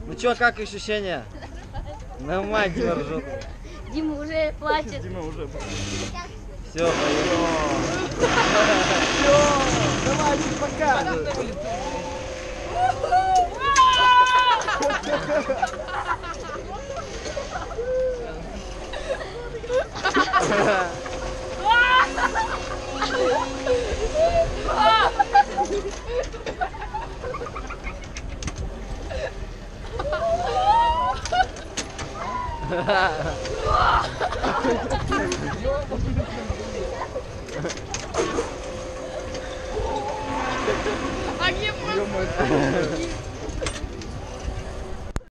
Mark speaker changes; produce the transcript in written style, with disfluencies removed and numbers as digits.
Speaker 1: Ну чё, как ощущения? Нормально, Дима ржет.
Speaker 2: Дима уже плачет.
Speaker 3: Дима уже.
Speaker 1: Все, поехали.
Speaker 3: Все, давай, пока.
Speaker 4: А где просто?